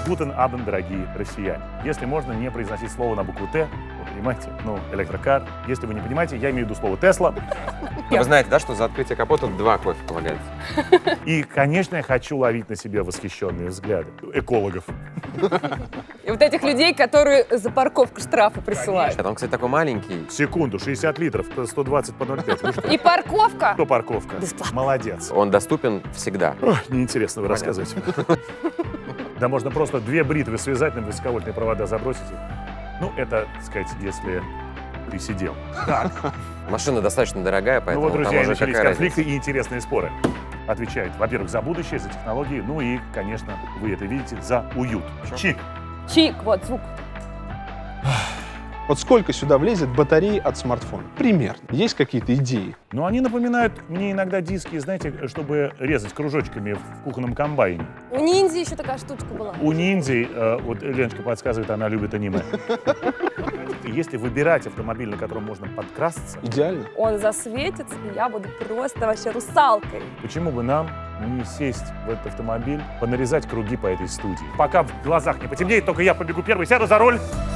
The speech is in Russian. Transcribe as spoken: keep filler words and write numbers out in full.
Гутен Абен, дорогие россияне. Если можно не произносить слово на букву Т, вы понимаете, ну, электрокар. Если вы не понимаете, я имею в виду слово Тесла. Вы знаете, да, что за открытие капота два кофе полагается? И, конечно, я хочу ловить на себе восхищенные взгляды экологов. И вот этих людей, которые за парковку штрафы присылают. Он, кстати, такой маленький. Секунду, шестьдесят литров, сто двадцать по ноль пять. Вы что? И парковка? Кто парковка? Бесплатно. Молодец. Он доступен всегда. Ох, неинтересно вы рассказываете. Да можно просто две бритвы связать, на высоковольтные провода забросить. Ну, это, так сказать, если ты сидел. Так. Машина достаточно дорогая, Ну поэтому вот, друзья, там уже начались какая конфликты разница. и интересные споры. Отвечает, во-первых, за будущее, за технологии, ну и, конечно, вы это видите, за уют. Чик. Чик, вот звук. Вот сколько сюда влезет батареи от смартфона? Примерно. Есть какие-то идеи? Но они напоминают мне иногда диски, знаете, чтобы резать кружочками в кухонном комбайне. У ниндзя еще такая штучка была. У ниндзей, э, вот Леночка подсказывает, она любит аниме. Если выбирать автомобиль, на котором можно подкрасться, Идеально. Он засветится, и я буду просто вообще русалкой. почему бы нам не сесть в этот автомобиль, понарезать круги по этой студии? Пока в глазах не потемнеет, только я побегу первый, сяду за руль.